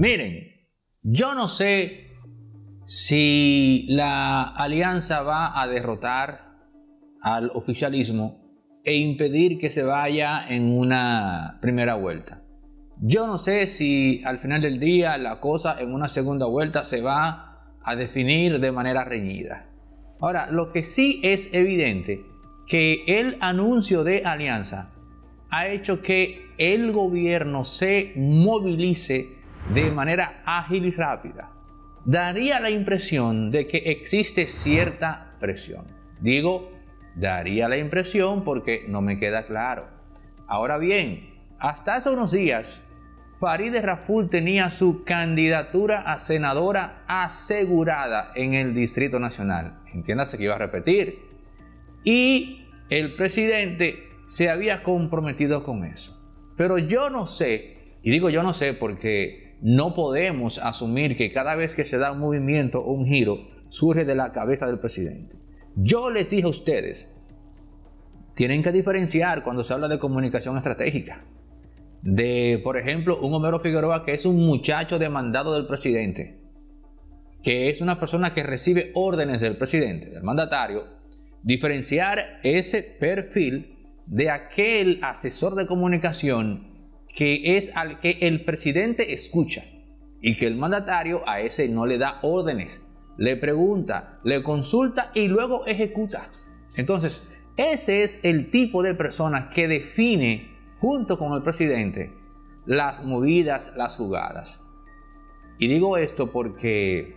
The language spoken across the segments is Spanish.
Miren, yo no sé si la alianza va a derrotar al oficialismo e impedir que se vaya en una primera vuelta. Yo no sé si al final del día la cosa en una segunda vuelta se va a definir de manera reñida. Ahora, lo que sí es evidente que el anuncio de alianza ha hecho que el gobierno se movilice de manera ágil y rápida. Daría la impresión de que existe cierta presión. Digo, daría la impresión porque no me queda claro. Ahora bien, hasta hace unos días, Farideh Raful tenía su candidatura a senadora asegurada en el Distrito Nacional. Entiéndase que iba a repetir. Y el presidente se había comprometido con eso. Pero yo no sé, y digo yo no sé porque no podemos asumir que cada vez que se da un movimiento o un giro surge de la cabeza del presidente. Yo les dije a ustedes, tienen que diferenciar cuando se habla de comunicación estratégica. De, por ejemplo, un Homero Figueroa que es un muchacho demandado del presidente, que es una persona que recibe órdenes del presidente, del mandatario. Diferenciar ese perfil de aquel asesor de comunicación que es al que el presidente escucha y que el mandatario a ese no le da órdenes, le pregunta, le consulta y luego ejecuta. Entonces, ese es el tipo de persona que define junto con el presidente las movidas, las jugadas. Y digo esto porque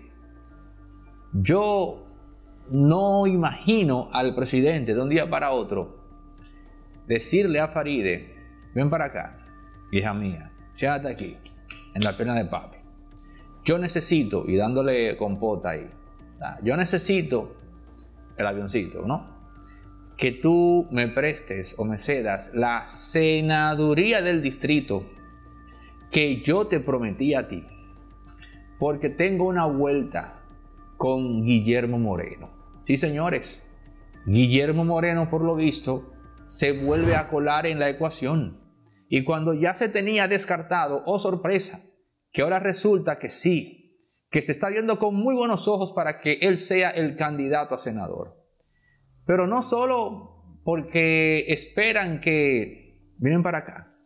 yo no imagino al presidente de un día para otro decirle a Farideh, ven para acá, hija mía, siéntate aquí, en la pierna de papi. Yo necesito, y dándole compota ahí, yo necesito el avioncito, ¿no? Que tú me prestes o me cedas la senaduría del distrito que yo te prometí a ti, porque tengo una vuelta con Guillermo Moreno. Sí, señores, Guillermo Moreno, por lo visto, se vuelve a colar en la ecuación. Y cuando ya se tenía descartado, oh sorpresa, que ahora resulta que sí, que se está viendo con muy buenos ojos para que él sea el candidato a senador. Pero no solo porque esperan que vienen para acá,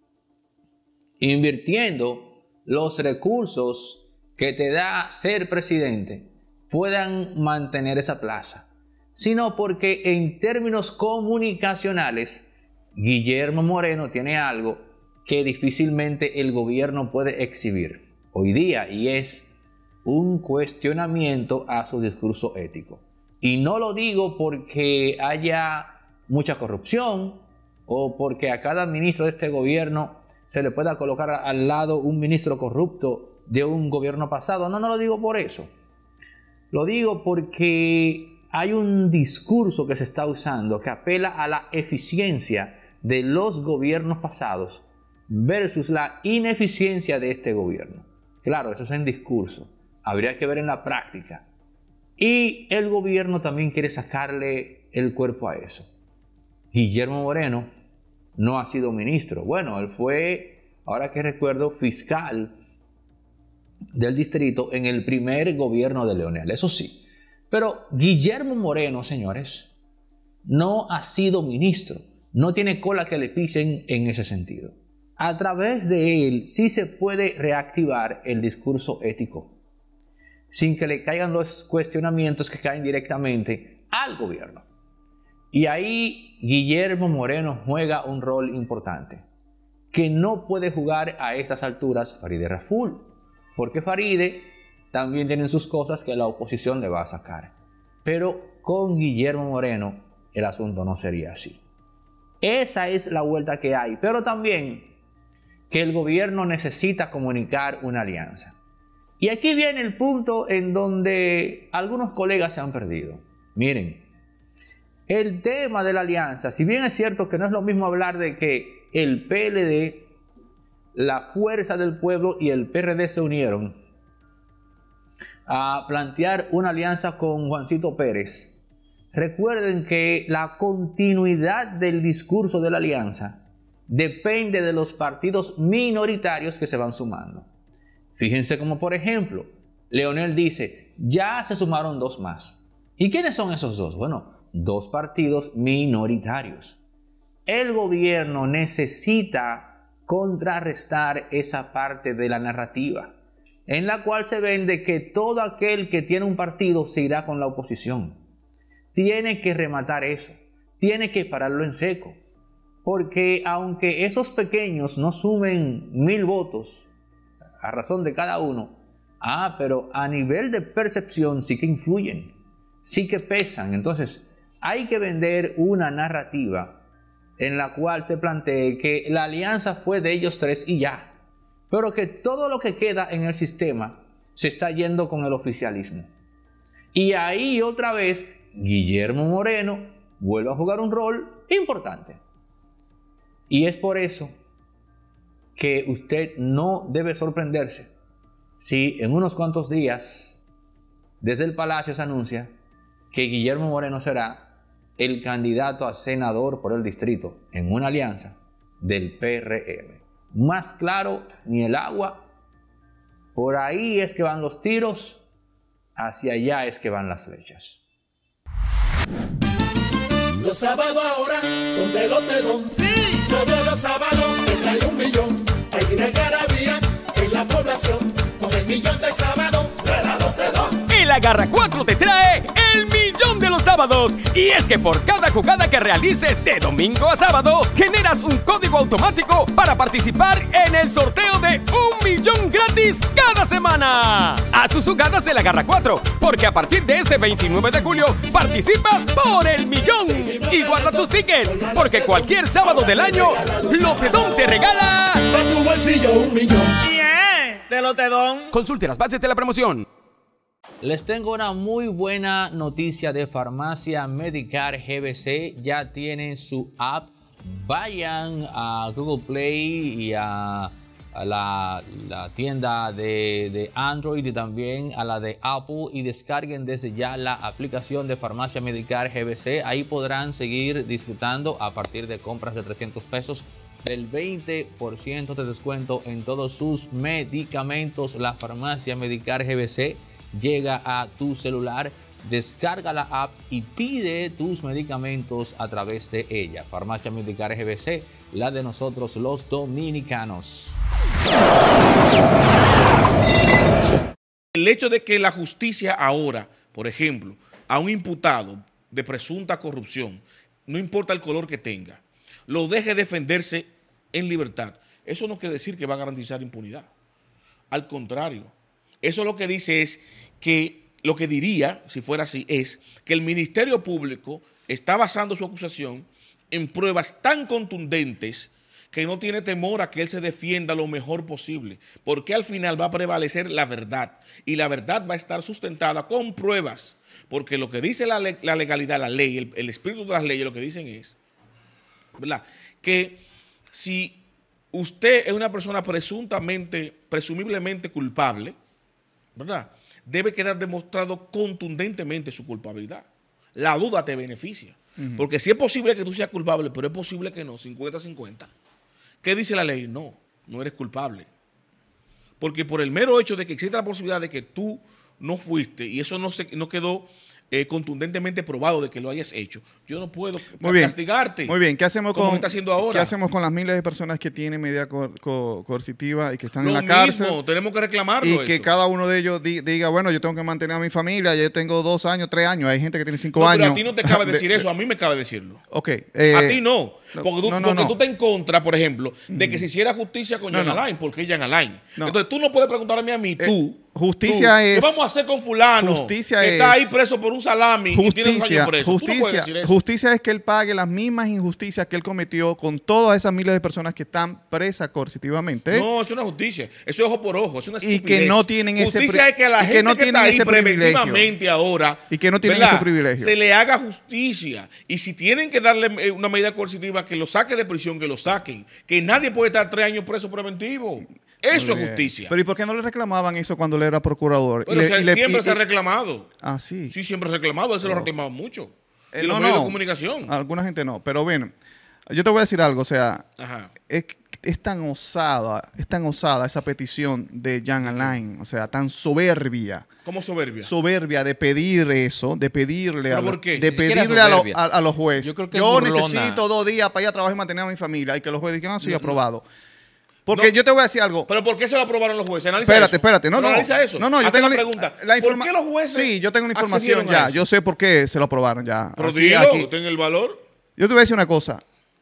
invirtiendo los recursos que te da ser presidente, puedan mantener esa plaza, sino porque en términos comunicacionales, Guillermo Moreno tiene algo que difícilmente el gobierno puede exhibir hoy día, y es un cuestionamiento a su discurso ético. Y no lo digo porque haya mucha corrupción o porque a cada ministro de este gobierno se le pueda colocar al lado un ministro corrupto de un gobierno pasado. No lo digo por eso. Lo digo porque hay un discurso que se está usando que apela a la eficiencia de los gobiernos pasados versus la ineficiencia de este gobierno. Claro, eso es en discurso. Habría que ver en la práctica. Y el gobierno también quiere sacarle el cuerpo a eso. Guillermo Moreno no ha sido ministro. Bueno, él fue, ahora que recuerdo, fiscal del distrito en el primer gobierno de Leonel, eso sí. Pero Guillermo Moreno, señores, no ha sido ministro. No tiene cola que le pisen en ese sentido. A través de él sí se puede reactivar el discurso ético, sin que le caigan los cuestionamientos que caen directamente al gobierno. Y ahí Guillermo Moreno juega un rol importante, que no puede jugar a estas alturas Farideh Raful, porque Farideh también tiene sus cosas que la oposición le va a sacar. Pero con Guillermo Moreno el asunto no sería así. Esa es la vuelta que hay, pero también que el gobierno necesita comunicar una alianza. Y aquí viene el punto en donde algunos colegas se han perdido. Miren, el tema de la alianza, si bien es cierto que no es lo mismo hablar de que el PLD, la Fuerza del Pueblo y el PRD se unieron a plantear una alianza con Juancito Pérez, recuerden que la continuidad del discurso de la alianza depende de los partidos minoritarios que se van sumando. Fíjense como, por ejemplo, Leonel dice, ya se sumaron 2 más. ¿Y quiénes son esos 2? Bueno, 2 partidos minoritarios. El gobierno necesita contrarrestar esa parte de la narrativa, en la cual se vende que todo aquel que tiene un partido se irá con la oposición. Tiene que rematar eso, tiene que pararlo en seco, porque aunque esos pequeños no sumen 1000 votos a razón de cada uno, pero a nivel de percepción sí que influyen, sí que pesan. Entonces hay que vender una narrativa en la cual se plantee que la alianza fue de ellos 3 y ya, pero que todo lo que queda en el sistema se está yendo con el oficialismo. Y ahí otra vez Guillermo Moreno vuelve a jugar un rol importante. Y es por eso que usted no debe sorprenderse si en unos cuantos días desde el Palacio se anuncia que Guillermo Moreno será el candidato a senador por el distrito en una alianza del PRM. Más claro ni el agua. Por ahí es que van los tiros, hacia allá es que van las flechas. Los sábados ahora son de Lotedón. Sí, todos los sábados te trae 1 millón. Hay una algarabía en la población con el millón del sábado de la Lotedón. El Agarra 4 te trae el millón de los sábados. Y es que por cada jugada que realices de domingo a sábado, generas un código automático para participar en el sorteo de 1 millón gratis cada semana. Haz tus jugadas del Agarra 4, porque a partir de este 29 de julio participas por el millón. Y guarda tus tickets, porque cualquier sábado del año, Lotedón te regala para tu bolsillo 1 millón. de Lotedón. Consulte las bases de la promoción. Les tengo una muy buena noticia de Farmacia Medicare GBC. Ya tienen su app. Vayan a Google Play y a la tienda de Android y también a la de Apple y descarguen desde ya la aplicación de Farmacia Medicare GBC. Ahí podrán seguir disfrutando a partir de compras de 300 pesos del 20% de descuento en todos sus medicamentos. La Farmacia Medicare GBC llega a tu celular, descarga la app y pide tus medicamentos a través de ella. Farmacia Medicare GBC, la de nosotros los dominicanos. El hecho de que la justicia ahora, por ejemplo, a un imputado de presunta corrupción, no importa el color que tenga, lo deje defenderse en libertad, eso no quiere decir que va a garantizar impunidad. Al contrario, eso lo que dice es que, lo que diría, si fuera así, es que el Ministerio Público está basando su acusación en pruebas tan contundentes que no tiene temor a que él se defienda lo mejor posible, porque al final va a prevalecer la verdad, y la verdad va a estar sustentada con pruebas, porque lo que dice la legalidad, la ley, el espíritu de las leyes, lo que dicen es, ¿verdad?, que si usted es una persona presumiblemente culpable, ¿verdad?, debe quedar demostrado contundentemente su culpabilidad. La duda te beneficia. Porque si es posible que tú seas culpable, pero es posible que no, 50-50. ¿Qué dice la ley? No, no eres culpable. Porque por el mero hecho de que existe la posibilidad de que tú no fuiste y eso no quedó contundentemente probado de que lo hayas hecho, yo no puedo castigarte. Muy bien, ¿qué hacemos como está haciendo ahora? ¿Qué hacemos con las miles de personas que tienen medida coercitiva y que están lo en la mismo, cárcel? Tenemos que reclamarlo. Y que cada uno de ellos diga, bueno, yo tengo que mantener a mi familia, yo tengo 2 años, 3 años, hay gente que tiene 5 años. Pero a ti no te cabe decir eso, a mí me cabe decirlo. Ok. A ti no. Porque tú estás en contra, por ejemplo, de que se hiciera justicia con Jan Alain, porque es Jan Alain. Entonces tú no puedes preguntarme a mí, justicia es... ¿qué vamos a hacer con fulano justicia que está ahí preso por un salami y tiene 2 años preso? Justicia es que él pague las mismas injusticias que él cometió con todas esas miles de personas que están presas coercitivamente. No, eso no es justicia. Eso es ojo por ojo. Eso no es y que no tienen ese privilegio. Justicia es que a la gente que está ahí preventivamente ahora, y que no tienen ese privilegio, se le haga justicia. Y si tienen que darle una medida coercitiva, que lo saque de prisión, que lo saquen. Que nadie puede estar 3 años preso preventivo. Eso es justicia. Pero ¿y por qué no le reclamaban eso cuando él era procurador? Pero siempre se ha reclamado. Ah, sí. Sí, siempre se ha reclamado. Él se lo reclamaba mucho. No, los medios de comunicación. Alguna gente no. Pero bueno, Yo te voy a decir algo, o sea, Ajá. es tan osada esa petición de Jean Alain, o sea, tan soberbia. ¿Cómo soberbia? Soberbia de pedir eso, de pedirle, ¿Pero por qué? de Ni siquiera pedirle soberbia. a los jueces. Yo creo que es burlona. necesito 2 días para ir a trabajar y mantener a mi familia y que los jueces digan, sí, aprobado. Porque No. yo te voy a decir algo. ¿Pero por qué se lo aprobaron los jueces? Analiza Espérate, eso. espérate. No, Pero no. Analiza eso. No, yo Hazte tengo la pregunta. ¿Por qué los jueces Sí, yo tengo la información accedieron a ya. eso? Yo sé por qué se lo aprobaron ya. Pero Aquí- dilo, aquí. ten el valor. Yo te voy a decir una cosa.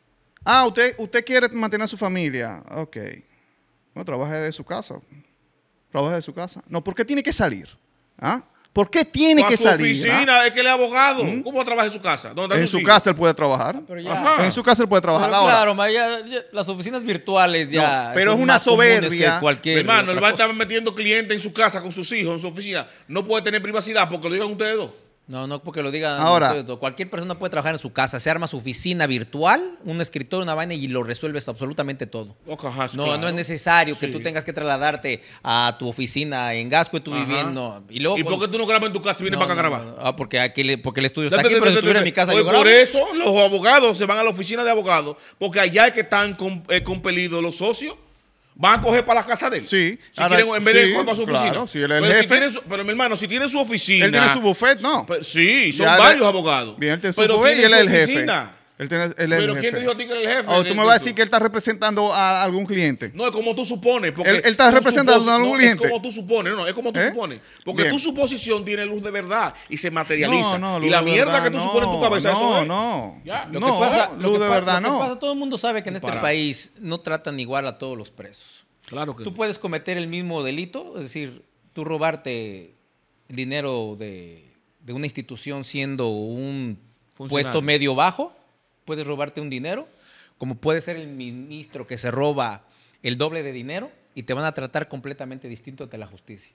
Usted quiere mantener a su familia. Ok. No, trabaje de su casa. Trabaje de su casa. No, ¿por qué tiene que salir? ¿Ah? ¿Por qué tiene A que su salir? oficina, es que él es abogado. ¿Cómo trabaja en su casa? ¿Dónde ¿Ah? están En sus su hijos? casa él puede trabajar. Pero ya. Ajá. En su casa él puede trabajar. Pero Ahora, claro, las oficinas virtuales ya. No, pero son es una más comunes soberbia. que cualquier Hermano, él otra va a cosa. estar metiendo clientes en su casa con sus hijos, en su oficina. No puede tener privacidad porque lo digan ustedes dos. No porque lo digan. Ahora. ustedes, cualquier persona puede trabajar en su casa. Se arma su oficina virtual, un escritorio, una vaina y lo resuelves absolutamente todo. Ajá, No, claro. no es necesario que Sí. tú tengas que trasladarte a tu oficina en Gasco y tú Ajá. viviendo. Y luego. ¿Y por qué tú no grabas en tu casa y vienes No, para acá a no, grabar? no. Ah, porque el estudio está aquí, pero si estuviera en mi casa Pues yo grabo. por eso los abogados se van a la oficina de abogados, porque allá es que están compelidos los socios. Van a coger para la casa de él. Sí. Si Ahora, quieren, en vez de sí, coger para su oficina. claro, si él es el Pero jefe. Pero mi hermano, si tiene su oficina. él tiene su buffet, no. Sí, son Ya varios le- abogados. Bien, él tiene su pero buffet y tiene él su es el jefe. oficina. Él es el Pero jefe. ¿quién te dijo a ti que era el jefe? O tú me vas a decir que él está representando a algún cliente. No, es como tú supones. Porque Él está tú representando a algún no, cliente. Es como tú supones, no, es como tú ¿Eh? supones. Porque Bien. tu suposición tiene luz de verdad y se materializa. luz y la de mierda verdad, que tú supones en tu cabeza, eso es. No, Ya. Lo no, que pasa, luz de verdad, lo que no. pasa, todo el mundo sabe que en este Para. país no tratan igual a todos los presos. Claro que Tú puedes cometer el mismo delito, es decir, tú robarte dinero de una institución siendo un Funcionario. puesto medio bajo, puedes robarte un dinero, como puede ser el ministro que se roba el doble de dinero y te van a tratar completamente distinto ante la justicia.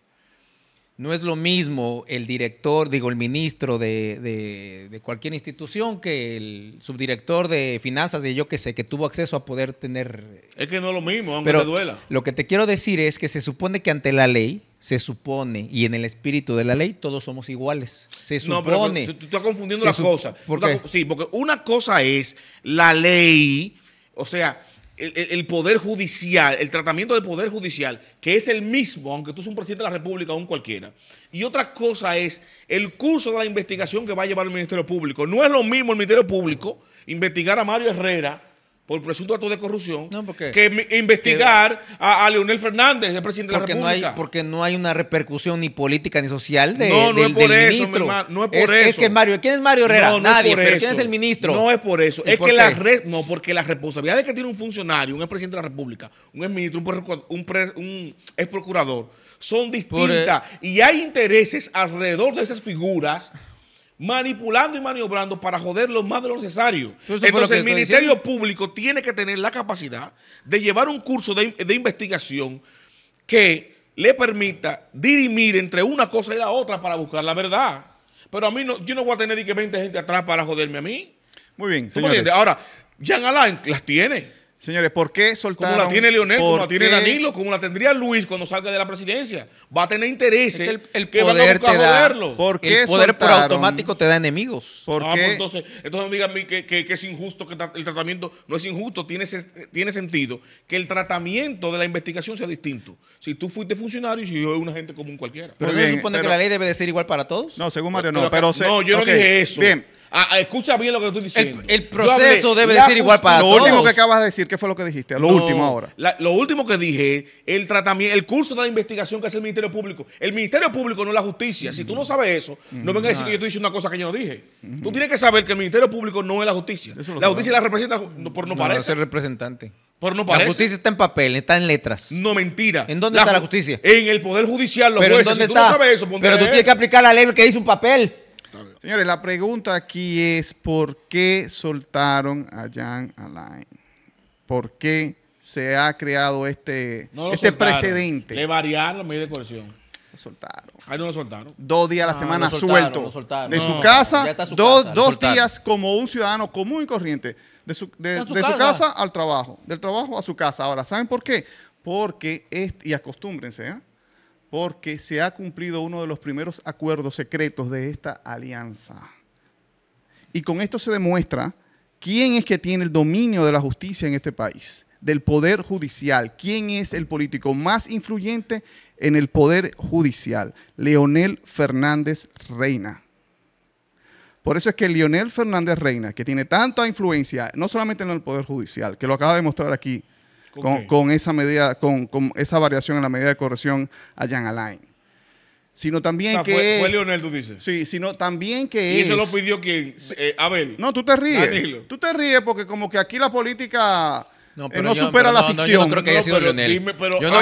No es lo mismo el director, el ministro de cualquier institución que el subdirector de finanzas y yo que sé, que tuvo acceso a poder tener. Es que no es lo mismo, aunque Pero te duela. lo que te quiero decir es que se supone que ante la ley, se supone, y en el espíritu de la ley, todos somos iguales. Se No, pero supone. tú estás confundiendo Se las sup- cosas. ¿Por Tú qué? estás- Sí, porque una cosa es la ley, o sea, el poder judicial, el tratamiento del poder judicial, que es el mismo, aunque tú seas un presidente de la República o un cualquiera. Y otra cosa es el curso de la investigación que va a llevar el Ministerio Público. No es lo mismo el Ministerio Público investigar a Mario Herrera por presunto acto de corrupción No, porque- que investigar a Leonel Fernández, el presidente de la Porque República. porque no hay una repercusión ni política ni social de, No, no del, es por del eso, ministro. mi hermano, no es por eso. Es que Mario, ¿quién es Mario Herrera? No, no Nadie, es por pero eso. ¿quién es el ministro? No es por eso. ¿Y Es por que qué? porque las responsabilidades que tiene un funcionario, un expresidente de la República, un exministro, un ex procurador, son distintas. Y hay intereses alrededor de esas figuras manipulando y maniobrando para joderlo más de lo necesario. Eso fue lo que Entonces el estoy Ministerio diciendo. Público tiene que tener la capacidad de llevar un curso de investigación que le permita dirimir entre una cosa y la otra para buscar la verdad. Pero a mí no, yo no voy a tener ni que 20 gente atrás para joderme a mí. Muy bien, ¿Tú me señores. entiendes? Ahora, Jean Alain las tiene. Señores, ¿por qué soltaron? Como la tiene Leonel, como ¿Por la tiene qué? Danilo, como la tendría Luis cuando salga de la presidencia. Va a tener intereses Es que el que van a poder buscar te da. joderlo. ¿Por qué El poder por soltaron? automático te da enemigos. ¿Por Ah, qué? pues entonces no digan a mí que es injusto, que el tratamiento no es injusto, tiene sentido que el tratamiento de la investigación sea distinto. Si tú fuiste funcionario y si yo soy una gente común cualquiera. Pero Muy no se bien, supone pero- que la ley debe de ser igual para todos. No, según Mario no. Pero no, yo no ok, dije eso. Bien. Escucha bien lo que estoy diciendo. El Yo proceso hablé, debe de la ser igual para Lo todos. último que acabas de decir, ¿qué fue lo que dijiste? Lo No, último ahora. Lo último que dije, el tratamiento, el curso de la investigación que hace el Ministerio Público. El Ministerio Público no es la justicia. Si tú no sabes eso, no vengas a decir que yo estoy diciendo una cosa que yo no dije. Tú tienes que saber que el Ministerio Público no es la justicia. Eso lo La justicia la representa por no Es parece. el representante. Por no La parece. justicia está en papel, está en letras. No, mentira. ¿En dónde está la justicia? En el Poder Judicial, los Pero ¿en jueces. dónde Si tú está? no sabes eso, ponte Pero a tú leer. tienes que aplicar la ley que dice un papel. Señores, la pregunta aquí es ¿por qué soltaron a Jean Alain? ¿Por qué se ha creado este No lo soltaron. precedente? Le variaron la medida de coerción. Lo soltaron. Ahí no lo soltaron. 2 días a la No, semana lo soltaron, suelto. lo soltaron. De No, su casa, ya está su dos casa, lo soltaron. días como un ciudadano común y corriente. De su casa al trabajo. Del trabajo a su casa. Ahora, ¿saben por qué? Porque, y acostúmbrense, ¿eh? Porque se ha cumplido uno de los primeros acuerdos secretos de esta alianza. Y con esto se demuestra ¿Quién es que tiene el dominio de la justicia en este país? Del poder judicial. ¿Quién es el político más influyente en el poder judicial? Leonel Fernández Reina. Por eso es que Leonel Fernández Reina, que tiene tanta influencia, no solamente en el poder judicial, que lo acaba de mostrar aquí con esa medida, con esa variación en la medida de corrección a Jean Alain, sino también fue Leonel, tú dices. Sí, sino también que ¿Y eso lo pidió quién? Abel. No, tú te ríes. Danilo. Tú te ríes porque como que aquí la política No, supera la ficción. yo no creo que haya sido Leonel. Dime, pero, Yo no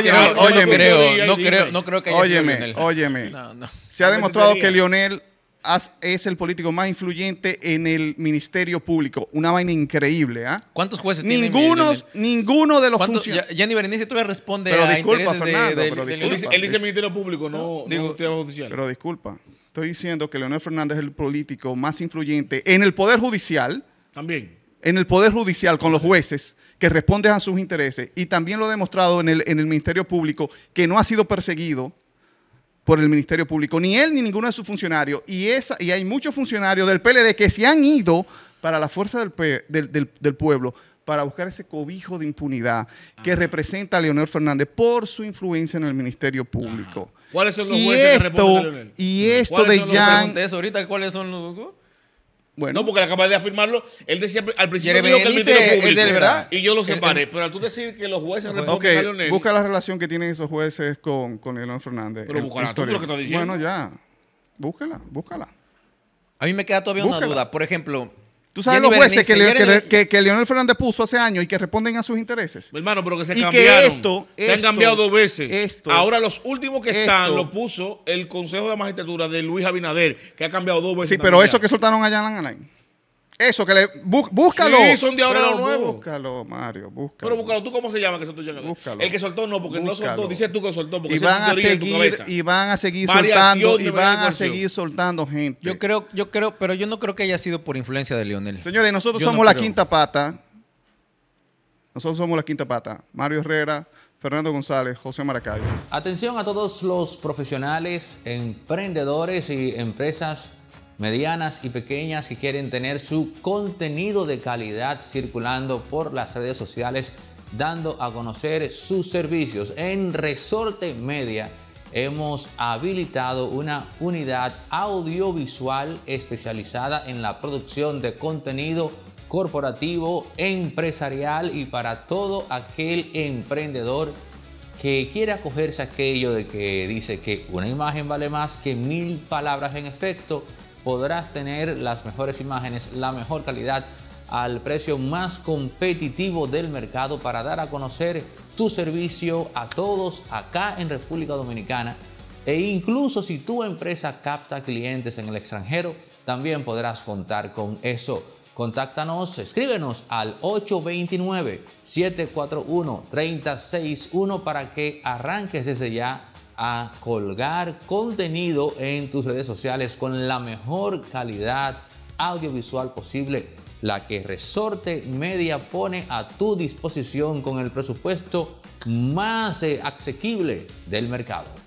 creo que haya sido Leonel. Óyeme. No. Se ha demostrado teoría. que Leonel es el político más influyente en el Ministerio Público. Una vaina increíble, ¿ah? ¿Cuántos jueces tiene Ninguno de los ¿Cuántos? funcionarios. Gianni Berenice todavía responde Pero a disculpa, intereses Fernando, de pero Leonel. disculpa. Él dice Ministerio Público, no digo, Justicia Judicial. Pero disculpa. Estoy diciendo que Leonel Fernández es el político más influyente en el Poder Judicial. También. En el Poder Judicial con los jueces que responden a sus intereses, y también lo ha demostrado en el Ministerio Público, que no ha sido perseguido por el Ministerio Público, ni él ni ninguno de sus funcionarios, y hay muchos funcionarios del PLD que se han ido para la fuerza del pueblo para buscar ese cobijo de impunidad que representa a Leonel Fernández por su influencia en el Ministerio Público. ¿Cuáles son los jueces que responden a Leonel? Y esto ¿Cuáles de son los Jean... Pregunté eso ahorita, ¿cuáles son los...? Bueno, No, porque él acaba de afirmarlo. Él decía al principio Jeremy dijo que el Benítez Ministerio es Público. de él, ¿verdad? Y yo lo separé. Pero al tú decir que los jueces ok, responden a Leonel. busca la relación que tienen esos jueces con Leonel Fernández. Pero búscala tú, lo que estás diciendo. Bueno, ya. Búscala. A mí me queda todavía una Búscala. duda. Por ejemplo, ¿Tú sabes Gianni los jueces Berenice, que Leonel Fernández puso hace años y que responden a sus intereses? Mi hermano, pero que se Y que cambiaron. se han esto- cambiado 2 veces. esto- Ahora los últimos que están esto- lo puso el Consejo de Magistratura de Luis Abinader, que ha cambiado 2 veces. Sí, pero también eso ya. que soltaron allá en Alain. Eso que le... Búscalo. Sí, son de ahora Pero los nuevos. Búscalo, Mario, búscalo. Pero búscalo, ¿tú cómo se llama que soltó Jean Alain? Búscalo. El que soltó no, porque no Búscalo. soltó. Dices tú que soltó, porque Y esa es van tu a teoría en tu seguir, cabeza. y van a seguir Variación soltando, de y medida van de a coerción. seguir soltando gente. yo creo, pero yo no creo que haya sido por influencia de Leonel. Señores, nosotros Yo no somos la creo. quinta pata. Nosotros somos la quinta pata. Mario Herrera, Fernando González, José Maracayo. Atención a todos los profesionales, emprendedores y empresas medianas y pequeñas que quieren tener su contenido de calidad circulando por las redes sociales, dando a conocer sus servicios. En Resorte Media hemos habilitado una unidad audiovisual especializada en la producción de contenido corporativo, empresarial y para todo aquel emprendedor que quiere acogerse a aquello de que dice que una imagen vale más que 1000 palabras. En efecto, podrás tener las mejores imágenes, la mejor calidad al precio más competitivo del mercado para dar a conocer tu servicio a todos acá en República Dominicana. E incluso si tu empresa capta clientes en el extranjero, también podrás contar con eso. Contáctanos, escríbenos al 829-741-3061 para que arranques desde ya a colgar contenido en tus redes sociales con la mejor calidad audiovisual posible, la que Resorte Media pone a tu disposición con el presupuesto más asequible del mercado.